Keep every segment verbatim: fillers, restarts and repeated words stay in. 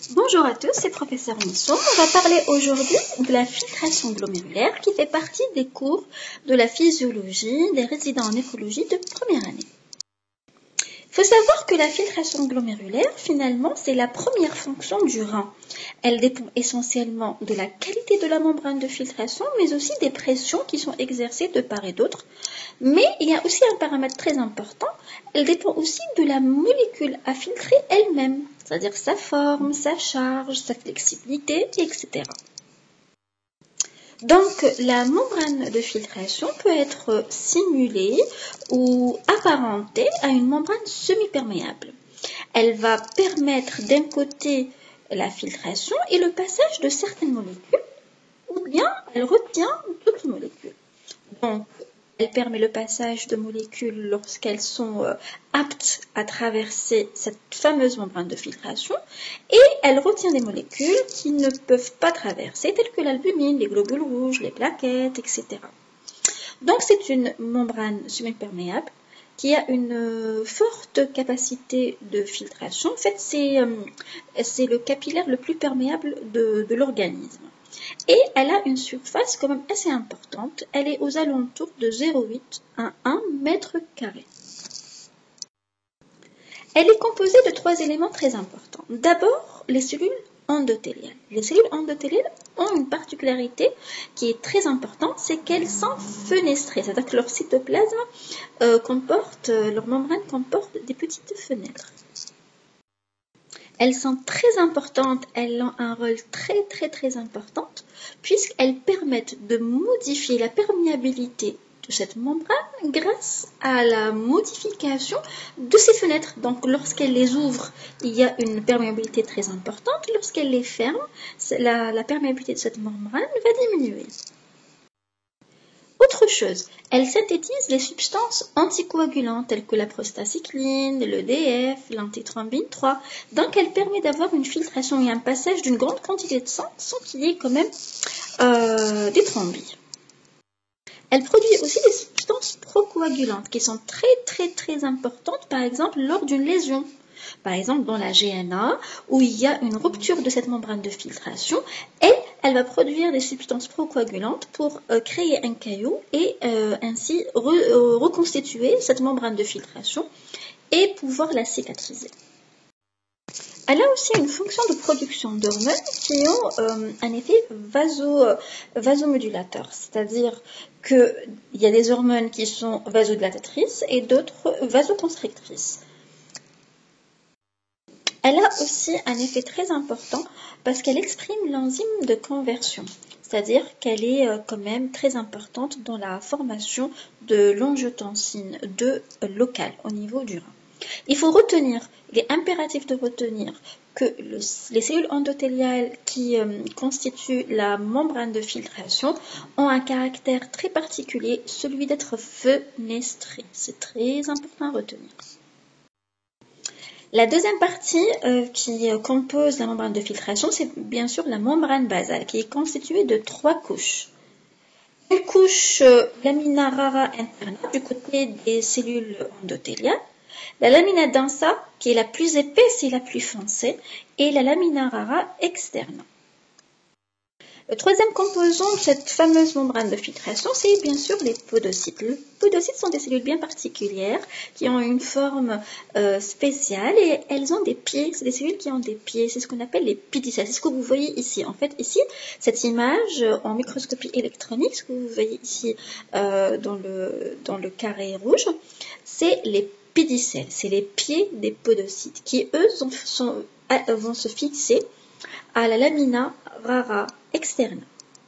Bonjour à tous, c'est Professeur Misson. On va parler aujourd'hui de la filtration glomérulaire qui fait partie des cours de la physiologie des résidents en écologie de première année. Il faut savoir que la filtration glomérulaire, finalement, c'est la première fonction du rein. Elle dépend essentiellement de la qualité de la membrane de filtration, mais aussi des pressions qui sont exercées de part et d'autre. Mais il y a aussi un paramètre très important, elle dépend aussi de la molécule à filtrer elle-même, c'est-à-dire sa forme, sa charge, sa flexibilité, et cetera. Donc, la membrane de filtration peut être simulée ou apparentée à une membrane semi-perméable. Elle va permettre d'un côté la filtration et le passage de certaines molécules, ou bien elle retient d'autres molécules. Donc, elle permet le passage de molécules lorsqu'elles sont euh, aptes à traverser cette fameuse membrane de filtration et elle retient des molécules qui ne peuvent pas traverser, telles que l'albumine, les globules rouges, les plaquettes, et cetera. Donc c'est une membrane semi-perméable qui a une euh, forte capacité de filtration. En fait, c'est euh, c'est le capillaire le plus perméable de, de l'organisme. Et elle a une surface quand même assez importante, elle est aux alentours de zéro virgule huit à un mètre carré. Elle est composée de trois éléments très importants. D'abord, les cellules endothéliales. Les cellules endothéliales ont une particularité qui est très importante, c'est qu'elles sont fenestrées, c'est-à-dire que leur cytoplasme euh, comporte, leur membrane comporte des petites fenêtres. Elles sont très importantes, elles ont un rôle très très très important puisqu'elles permettent de modifier la perméabilité de cette membrane grâce à la modification de ces fenêtres. Donc lorsqu'elle les ouvre, il y a une perméabilité très importante. Lorsqu'elle les ferme, la, la perméabilité de cette membrane va diminuer. Autre chose, elle synthétise les substances anticoagulantes telles que la prostacycline, l'E D F, l'antithrombine trois. Donc elle permet d'avoir une filtration et un passage d'une grande quantité de sang sans qu'il y ait quand même euh, des thrombines. Elle produit aussi des substances procoagulantes qui sont très très très importantes, par exemple lors d'une lésion. Par exemple dans la G N A où il y a une rupture de cette membrane de filtration et elle va produire des substances procoagulantes pour euh, créer un caillot et euh, ainsi re, euh, reconstituer cette membrane de filtration et pouvoir la cicatriser. Elle a aussi une fonction de production d'hormones qui ont euh, un effet vaso, vasomodulateur, c'est-à-dire qu'il y a des hormones qui sont vasodilatatrices et d'autres vasoconstrictrices. Elle a aussi un effet très important parce qu'elle exprime l'enzyme de conversion, c'est-à-dire qu'elle est quand même très importante dans la formation de l'angiotensine deux locale au niveau du rein. Il faut retenir, il est impératif de retenir que le, les cellules endothéliales qui euh, constituent la membrane de filtration ont un caractère très particulier, celui d'être fenestrées. C'est très important à retenir. La deuxième partie euh, qui compose la membrane de filtration, c'est bien sûr la membrane basale, qui est constituée de trois couches. Une couche euh, lamina rara interna du côté des cellules endothéliales, la lamina densa, qui est la plus épaisse et la plus foncée, et la lamina rara externa. Le troisième composant de cette fameuse membrane de filtration, c'est bien sûr les podocytes. Les podocytes sont des cellules bien particulières qui ont une forme euh, spéciale et elles ont des pieds. C'est des cellules qui ont des pieds. C'est ce qu'on appelle les pédicelles. C'est ce que vous voyez ici. En fait, ici, cette image en microscopie électronique, ce que vous voyez ici euh, dans, le, dans le carré rouge, c'est les pédicelles. C'est les pieds des podocytes qui, eux, sont, sont, vont se fixer à la lamina rara externe.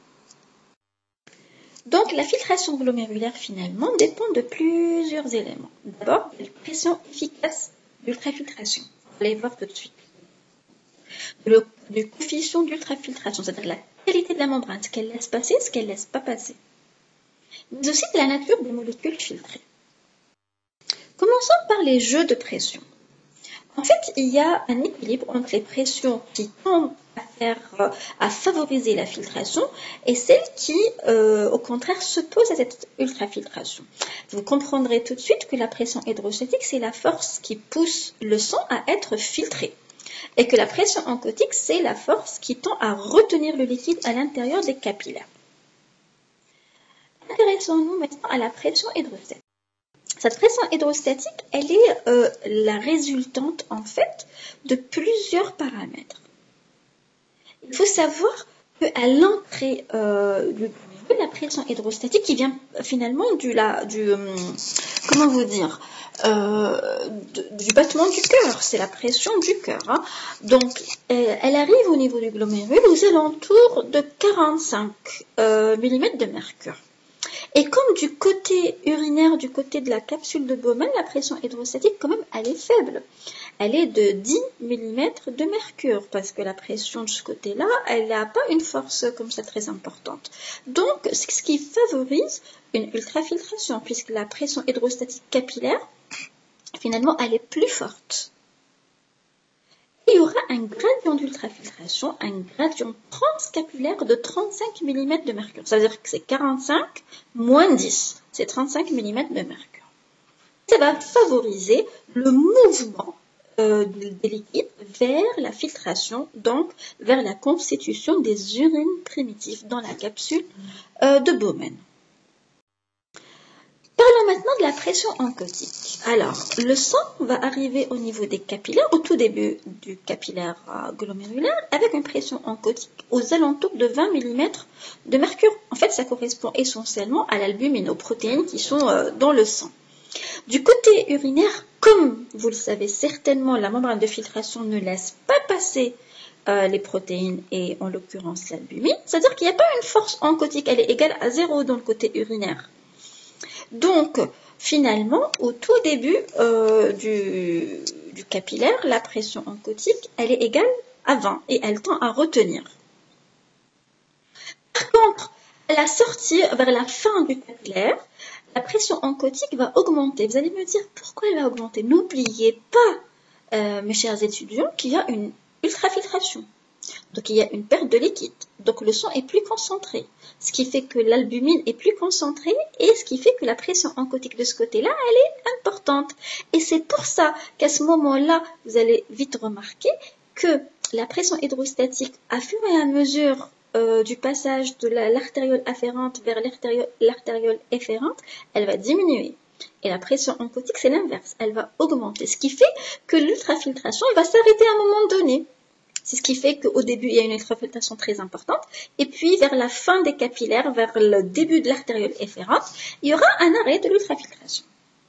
Donc la filtration glomérulaire finalement dépend de plusieurs éléments. D'abord, la pression efficace d'ultrafiltration. On va les voir tout de suite. Le, le coefficient d'ultrafiltration, c'est-à-dire la qualité de la membrane, ce qu'elle laisse passer, ce qu'elle ne laisse pas passer. Mais aussi de la nature des molécules filtrées. Commençons par les jeux de pression. En fait, il y a un équilibre entre les pressions qui tendent à, faire, à favoriser la filtration et celles qui, euh, au contraire, s'opposent à cette ultrafiltration. Vous comprendrez tout de suite que la pression hydrostatique, c'est la force qui pousse le sang à être filtré. Et que la pression oncotique, c'est la force qui tend à retenir le liquide à l'intérieur des capillaires. Intéressons-nous maintenant à la pression hydrostatique. Cette pression hydrostatique, elle est euh, la résultante en fait de plusieurs paramètres. Il faut savoir qu'à l'entrée euh, du la pression hydrostatique qui vient finalement du, la, du euh, comment vous dire, euh, de, du battement du cœur, c'est la pression du cœur. Hein. Donc, euh, elle arrive au niveau du glomérule aux alentours de quarante-cinq euh, millimètres de mercure. Et comme du côté urinaire, du côté de la capsule de Bowman, la pression hydrostatique, quand même, elle est faible. Elle est de dix millimètres de mercure, parce que la pression de ce côté-là, elle n'a pas une force comme ça très importante. Donc, c'est ce qui favorise une ultrafiltration, puisque la pression hydrostatique capillaire, finalement, elle est plus forte. Il y aura un gradient d'ultrafiltration, un gradient transcapillaire de trente-cinq millimètres de mercure. Ça veut dire que c'est quarante-cinq moins dix, c'est trente-cinq millimètres de mercure. Ça va favoriser le mouvement euh, des liquides vers la filtration, donc vers la constitution des urines primitives dans la capsule euh, de Bowman. Parlons maintenant de la pression oncotique. Alors, le sang va arriver au niveau des capillaires, au tout début du capillaire glomérulaire, avec une pression oncotique aux alentours de vingt millimètres de mercure. En fait, ça correspond essentiellement à l'albumine, aux protéines qui sont dans le sang. Du côté urinaire, comme vous le savez certainement, la membrane de filtration ne laisse pas passer euh, les protéines et en l'occurrence l'albumine, c'est-à-dire qu'il n'y a pas une force oncotique, elle est égale à zéro dans le côté urinaire. Donc, finalement, au tout début euh, du, du capillaire, la pression oncotique, elle est égale à vingt et elle tend à retenir. Par contre, à la sortie, vers la fin du capillaire, la pression oncotique va augmenter. Vous allez me dire pourquoi elle va augmenter. N'oubliez pas, euh, mes chers étudiants, qu'il y a une ultrafiltration. Donc, il y a une perte de liquide. Donc, le sang est plus concentré. Ce qui fait que l'albumine est plus concentrée et ce qui fait que la pression oncotique de ce côté-là, elle est importante. Et c'est pour ça qu'à ce moment-là, vous allez vite remarquer que la pression hydrostatique, à fur et à mesure euh, du passage de l'artériole afférente vers l'artériole efférente, elle va diminuer. Et la pression oncotique, c'est l'inverse. Elle va augmenter. Ce qui fait que l'ultrafiltration va s'arrêter à un moment donné. C'est ce qui fait qu'au début, il y a une ultrafiltration très importante. Et puis, vers la fin des capillaires, vers le début de l'artériole efférente, il y aura un arrêt de l'ultrafiltration.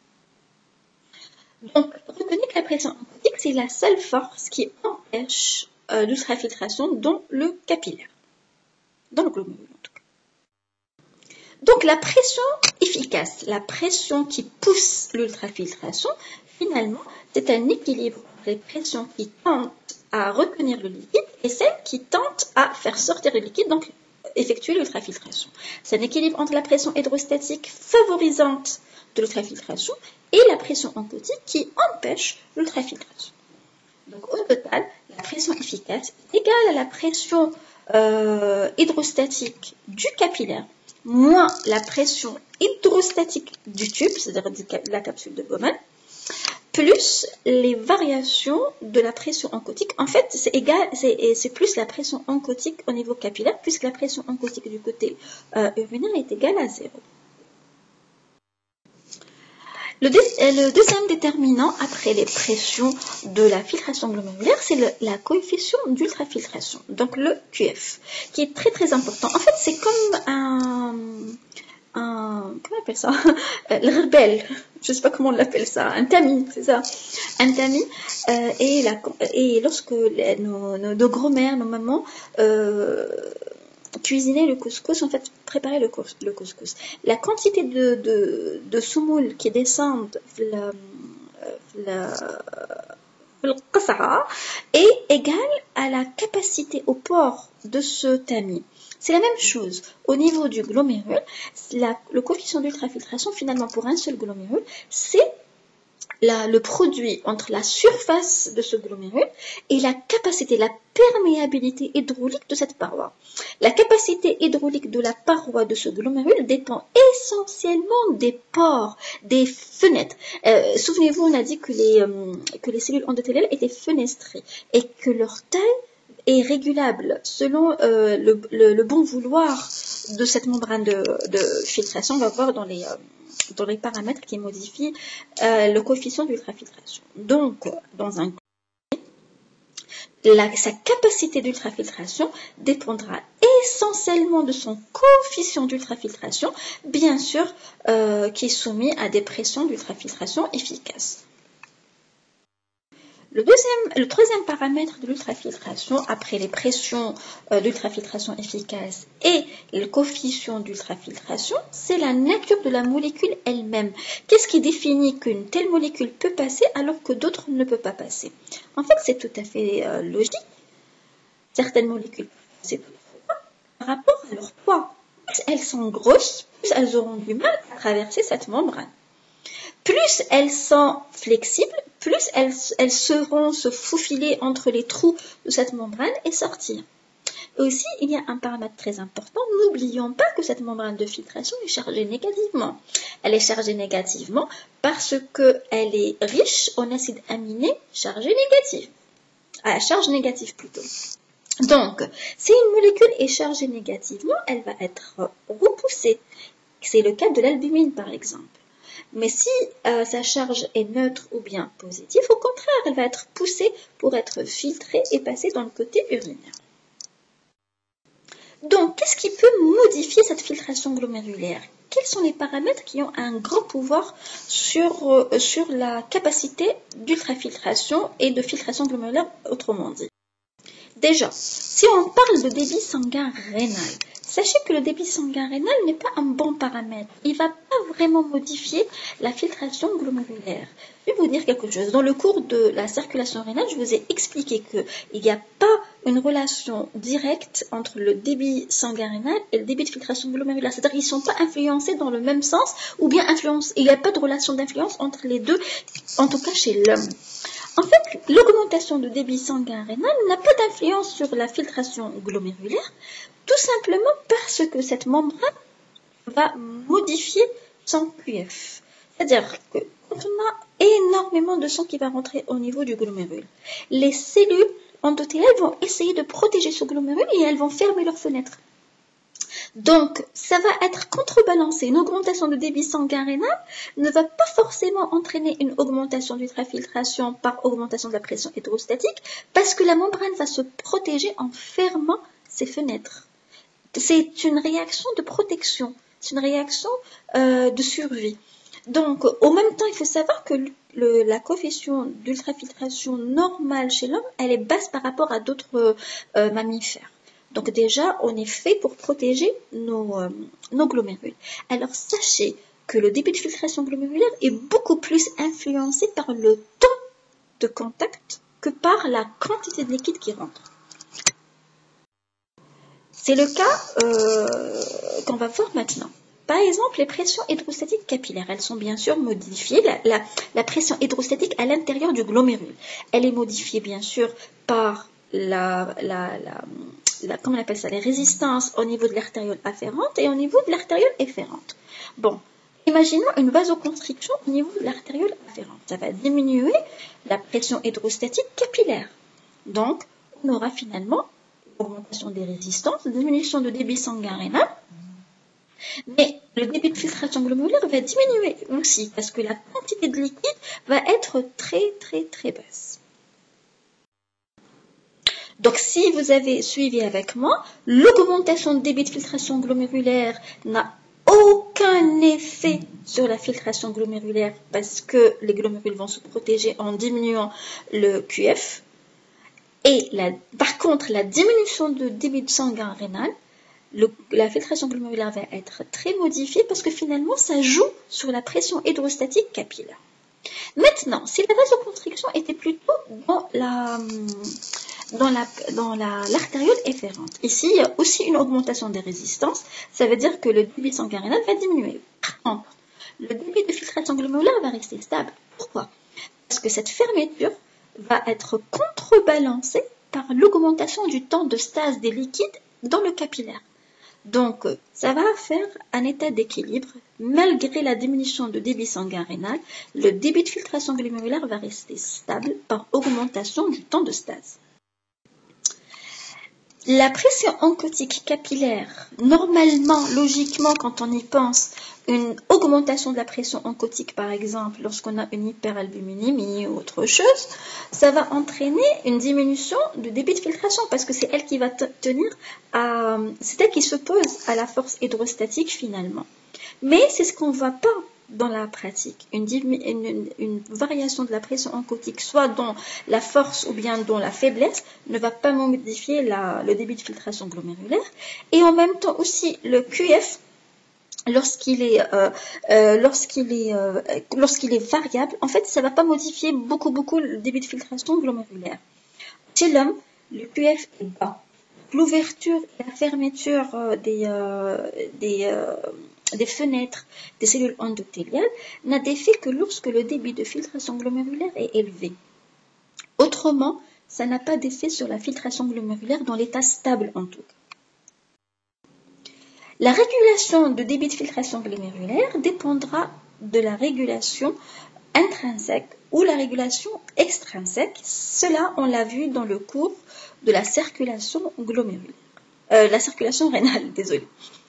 Donc, retenez que la pression oncotique, c'est la seule force qui empêche euh, l'ultrafiltration dans le capillaire. Dans le glomérule, en tout cas. Donc, la pression efficace, la pression qui pousse l'ultrafiltration, finalement, c'est un équilibre entre les pressions qui tentent à retenir le liquide et celles qui tentent à faire sortir le liquide, donc effectuer l'ultrafiltration. C'est un équilibre entre la pression hydrostatique favorisante de l'ultrafiltration et la pression oncotique qui empêche l'ultrafiltration. Donc au total, la pression efficace est égale à la pression euh, hydrostatique du capillaire moins la pression hydrostatique du tube, c'est-à-dire de la capsule de Bowman, plus les variations de la pression oncotique. En fait, c'est égal, c'est plus la pression oncotique au niveau capillaire, puisque la pression oncotique du côté euh, urinaire est égale à zéro. Le, le deuxième déterminant après les pressions de la filtration glomérulaire, c'est la coefficient d'ultrafiltration, donc le Q F, qui est très très important. En fait, c'est comme un... un, comment on appelle ça, le rebelle, je ne sais pas comment on l'appelle ça, un tamis, c'est ça, un tamis, euh, et, la, et lorsque les, nos, nos, nos grands-mères, nos mamans, euh, cuisinaient le couscous, en fait, préparaient le, cous, le couscous. La quantité de, de, de semoule qui descendent le, le, le qasara est égale à la capacité au port de ce tamis. C'est la même chose. Au niveau du glomérule, la, le coefficient d'ultrafiltration, finalement, pour un seul glomérule, c'est la, le produit entre la surface de ce glomérule et la capacité, la perméabilité hydraulique de cette paroi. La capacité hydraulique de la paroi de ce glomérule dépend essentiellement des pores, des fenêtres. Euh, Souvenez-vous, on a dit que les, euh, que les cellules endothéliales étaient fenestrées et que leur taille est régulable selon euh, le, le, le bon vouloir de cette membrane de, de filtration. On va voir dans les... Euh, dans les paramètres qui modifient euh, le coefficient d'ultrafiltration. Donc, dans un la, sa capacité d'ultrafiltration dépendra essentiellement de son coefficient d'ultrafiltration, bien sûr, euh, qui est soumis à des pressions d'ultrafiltration efficaces. Le, deuxième, le troisième paramètre de l'ultrafiltration, après les pressions euh, d'ultrafiltration efficaces et le coefficient d'ultrafiltration, c'est la nature de la molécule elle-même. Qu'est-ce qui définit qu'une telle molécule peut passer alors que d'autres ne peuvent pas passer? En fait, c'est tout à fait euh, logique. Certaines molécules peuvent passer par rapport à leur poids. Plus elles sont grosses, plus elles auront du mal à traverser cette membrane. Plus elles sont flexibles, plus elles, elles seront se faufiler entre les trous de cette membrane et sortir. Et aussi, il y a un paramètre très important. N'oublions pas que cette membrane de filtration est chargée négativement. Elle est chargée négativement parce qu'elle est riche en acides aminés chargés négatifs. À charge négative plutôt. Donc, si une molécule est chargée négativement, elle va être repoussée. C'est le cas de l'albumine par exemple. Mais si euh, sa charge est neutre ou bien positive, au contraire, elle va être poussée pour être filtrée et passer dans le côté urinaire. Donc, qu'est-ce qui peut modifier cette filtration glomérulaire? Quels sont les paramètres qui ont un grand pouvoir sur, euh, sur la capacité d'ultrafiltration et de filtration glomérulaire, autrement dit? Déjà, si on parle de débit sanguin rénal, sachez que le débit sanguin rénal n'est pas un bon paramètre. Il ne va pas vraiment modifier la filtration glomérulaire. Je vais vous dire quelque chose. Dans le cours de la circulation rénale, je vous ai expliqué qu'il n'y a pas une relation directe entre le débit sanguin rénal et le débit de filtration glomérulaire. C'est-à-dire qu'ils ne sont pas influencés dans le même sens ou bien influencés. Il n'y a pas de relation d'influence entre les deux, en tout cas chez l'homme. En fait, l'augmentation de débit sanguin rénal n'a pas d'influence sur la filtration glomérulaire, tout simplement parce que cette membrane va modifier son Q F. C'est-à-dire que quand on a énormément de sang qui va rentrer au niveau du glomérule, les cellules endothéliales vont essayer de protéger ce glomérule et elles vont fermer leurs fenêtres. Donc, ça va être contrebalancé. Une augmentation de débit sanguin rénal ne va pas forcément entraîner une augmentation d'ultrafiltration par augmentation de la pression hydrostatique parce que la membrane va se protéger en fermant ses fenêtres. C'est une réaction de protection, c'est une réaction euh, de survie. Donc, au même temps, il faut savoir que le, la coefficient d'ultrafiltration normale chez l'homme, elle est basse par rapport à d'autres euh, mammifères. Donc déjà, on est fait pour protéger nos, euh, nos glomérules. Alors sachez que le débit de filtration glomérulaire est beaucoup plus influencé par le temps de contact que par la quantité de liquide qui rentre. C'est le cas euh, qu'on va voir maintenant. Par exemple, les pressions hydrostatiques capillaires, elles sont bien sûr modifiées. La, la, la pression hydrostatique à l'intérieur du glomérule, elle est modifiée bien sûr par la... la, la La, comment on appelle ça, les résistances au niveau de l'artériole afférente et au niveau de l'artériole efférente. Bon, imaginons une vasoconstriction au niveau de l'artériole afférente. Ça va diminuer la pression hydrostatique capillaire. Donc, on aura finalement augmentation des résistances, diminution de débit sanguin rénal. Mais le débit de filtration glomérulaire va diminuer aussi parce que la quantité de liquide va être très très très basse. Donc, si vous avez suivi avec moi, l'augmentation de débit de filtration glomérulaire n'a aucun effet sur la filtration glomérulaire parce que les glomérules vont se protéger en diminuant le Q F. Et la, par contre, la diminution de débit sanguin rénal, le, la filtration glomérulaire va être très modifiée parce que finalement, ça joue sur la pression hydrostatique capillaire. Maintenant, si la vasoconstriction était plutôt dans la... dans la, dans la, l'artériole efférente. Ici, il y a aussi une augmentation des résistances. Ça veut dire que le débit sanguin rénal va diminuer. Par contre, le débit de filtration glomérulaire va rester stable. Pourquoi? parce que cette fermeture va être contrebalancée par l'augmentation du temps de stase des liquides dans le capillaire. Donc, ça va faire un état d'équilibre. Malgré la diminution de débit sanguin rénal, le débit de filtration glomérulaire va rester stable par augmentation du temps de stase. La pression oncotique capillaire, normalement, logiquement, quand on y pense, une augmentation de la pression oncotique, par exemple, lorsqu'on a une hyperalbuminémie ou autre chose, ça va entraîner une diminution de débit de filtration parce que c'est elle qui va tenir à, c'est elle qui s'oppose à la force hydrostatique finalement. Mais c'est ce qu'on ne voit pas dans la pratique. Une, une, une, une variation de la pression oncotique, soit dans la force ou bien dans la faiblesse, ne va pas modifier la, le débit de filtration glomérulaire. Et en même temps aussi, le Q F, lorsqu'il est, euh, euh, lorsqu'il est, euh, lorsqu'il est variable, en fait, ça ne va pas modifier beaucoup, beaucoup le débit de filtration glomérulaire. Chez l'homme, le Q F est bas. L'ouverture et la fermeture euh, des, euh, des, euh, des fenêtres des cellules endothéliales n'a d'effet que lorsque le débit de filtration glomérulaire est élevé. Autrement, ça n'a pas d'effet sur la filtration glomérulaire dans l'état stable en tout cas. La régulation de débit de filtration glomérulaire dépendra de la régulation intrinsèque ou la régulation extrinsèque. Cela, on l'a vu dans le cours de la circulation glomérulaire. Euh, la circulation rénale, désolé.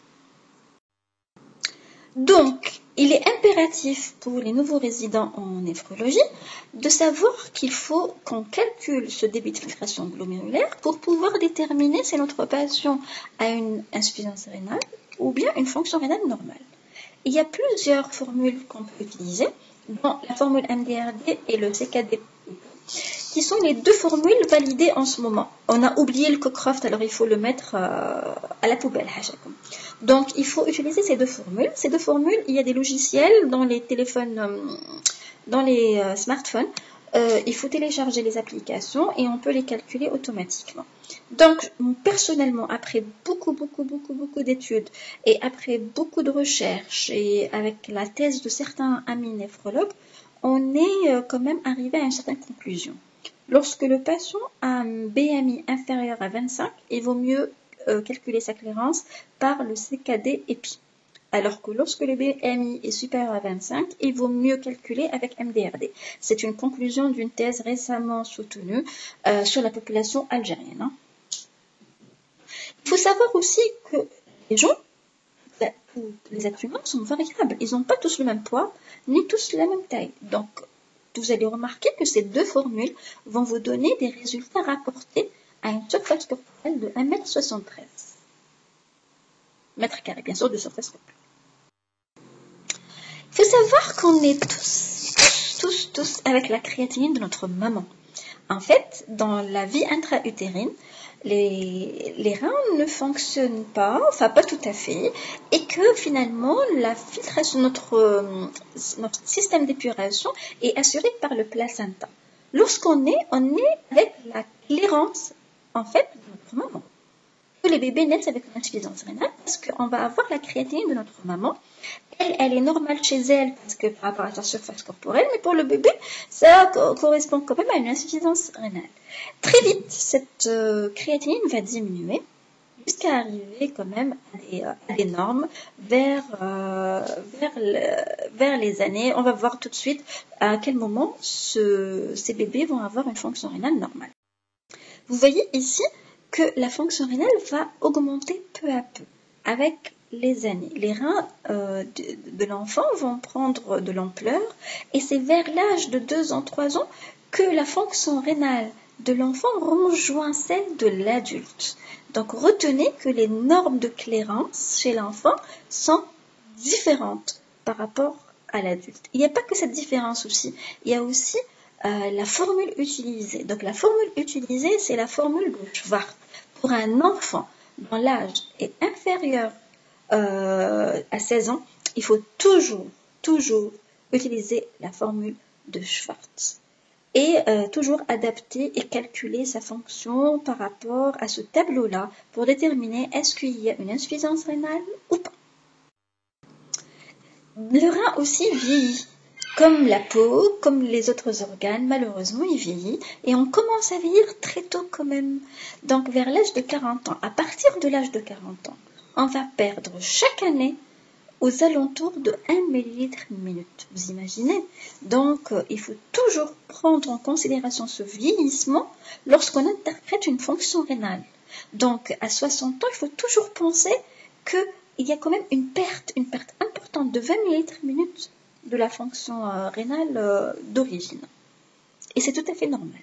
Donc, il est impératif pour les nouveaux résidents en néphrologie de savoir qu'il faut qu'on calcule ce débit de filtration glomérulaire pour pouvoir déterminer si notre patient a une insuffisance rénale ou bien une fonction rénale normale. Il y a plusieurs formules qu'on peut utiliser, dont la formule M D R D et le C K D, qui sont les deux formules validées en ce moment. On a oublié le Cockcroft, alors il faut le mettre euh, à la poubelle. Donc, il faut utiliser ces deux formules. Ces deux formules, il y a des logiciels dans les téléphones, euh, dans les euh, smartphones. Euh, il faut télécharger les applications et on peut les calculer automatiquement. Donc, personnellement, après beaucoup, beaucoup, beaucoup, beaucoup d'études et après beaucoup de recherches et avec la thèse de certains amis néphrologues, on est quand même arrivé à une certaine conclusion. Lorsque le patient a un B M I inférieur à vingt-cinq, il vaut mieux euh, calculer sa clairance par le C K D E P I. Alors que lorsque le B M I est supérieur à vingt-cinq, il vaut mieux calculer avec M D R D. C'est une conclusion d'une thèse récemment soutenue euh, sur la population algérienne. Hein. Il faut savoir aussi que les gens, les êtres humains sont variables. Ils n'ont pas tous le même poids, ni tous la même taille. Donc, vous allez remarquer que ces deux formules vont vous donner des résultats rapportés à une surface corporelle de un mètre soixante-treize. Mètre carré, bien sûr, de surface corporelle. Il faut savoir qu'on est tous, tous, tous, tous avec la créatinine de notre maman. En fait, dans la vie intra-utérine, les, les reins ne fonctionnent pas, enfin pas tout à fait, et que finalement la filtration, notre, notre système d'épuration est assuré par le placenta. Lorsqu'on est, on est avec la clairance en fait de notre maman. Que les bébés naissent avec une insuffisance rénale parce qu'on va avoir la créatinine de notre maman. Elle, elle est normale chez elle parce que par rapport à sa surface corporelle, mais pour le bébé, ça correspond quand même à une insuffisance rénale. Très vite, cette euh, créatinine va diminuer jusqu'à arriver quand même à des, à des normes vers, euh, vers, le, vers les années. On va voir tout de suite à quel moment ce, ces bébés vont avoir une fonction rénale normale. Vous voyez ici que la fonction rénale va augmenter peu à peu avec les années. Les reins euh, de, de l'enfant vont prendre de l'ampleur et c'est vers l'âge de deux ans, trois ans que la fonction rénale de l'enfant rejoint celle de l'adulte. Donc retenez que les normes de clairance chez l'enfant sont différentes par rapport à l'adulte. Il n'y a pas que cette différence aussi, il y a aussi euh, la formule utilisée. Donc la formule utilisée, c'est la formule de Schwartz. Pour un enfant dont l'âge est inférieur euh, à seize ans, il faut toujours, toujours utiliser la formule de Schwartz. Et euh, toujours adapter et calculer sa fonction par rapport à ce tableau-là pour déterminer est-ce qu'il y a une insuffisance rénale ou pas. Le rein aussi vieillit. Comme la peau, comme les autres organes, malheureusement, il vieillit et on commence à vieillir très tôt quand même. Donc vers l'âge de quarante ans, à partir de l'âge de quarante ans, on va perdre chaque année aux alentours de un millilitre minute. Vous imaginez? Donc euh, il faut toujours prendre en considération ce vieillissement lorsqu'on interprète une fonction rénale. Donc à soixante ans, il faut toujours penser qu'il y a quand même une perte, une perte importante de vingt millilitres minute de la fonction euh, rénale euh, d'origine. Et c'est tout à fait normal.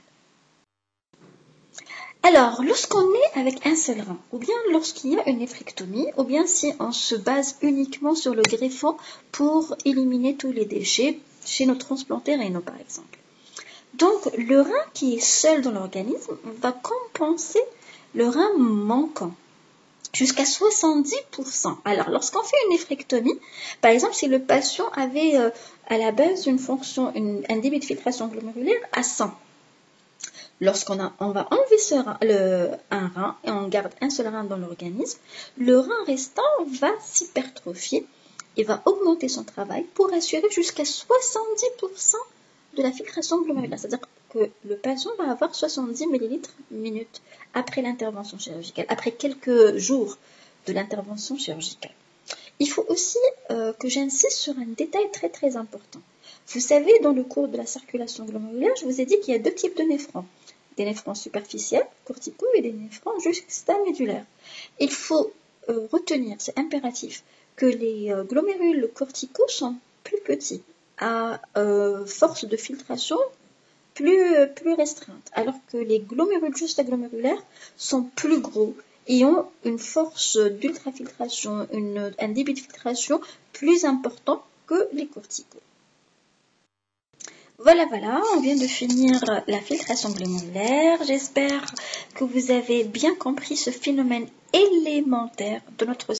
Alors, lorsqu'on est avec un seul rein, ou bien lorsqu'il y a une néphrectomie, ou bien si on se base uniquement sur le greffon pour éliminer tous les déchets chez nos transplantés rénaux par exemple. Donc, le rein qui est seul dans l'organisme va compenser le rein manquant jusqu'à soixante-dix pour cent. Alors, lorsqu'on fait une néphrectomie, par exemple, si le patient avait euh, à la base une fonction, une, un débit de filtration glomérulaire à cent, lorsqu'on a, on va enlever ce rein, le, un rein et on garde un seul rein dans l'organisme, le rein restant va s'hypertrophier et va augmenter son travail pour assurer jusqu'à soixante-dix pour cent de la filtration glomérulaire. C'est-à-dire que le patient va avoir soixante-dix millilitres minute après l'intervention chirurgicale, après quelques jours de l'intervention chirurgicale. Il faut aussi euh, que j'insiste sur un détail très très important. Vous savez, dans le cours de la circulation glomérulaire, je vous ai dit qu'il y a deux types de néphrons. Des néphrons superficiels, corticaux, et des néphrons juxtamédulaires. Il faut euh, retenir, c'est impératif, que les euh, glomérules corticaux sont plus petits, à euh, force de filtration plus, euh, plus restreinte, alors que les glomérules juxtaglomérulaires sont plus gros et ont une force d'ultrafiltration, une, un débit de filtration plus important que les corticaux. Voilà, voilà, on vient de finir la filtration glomérulaire. J'espère que vous avez bien compris ce phénomène élémentaire de notre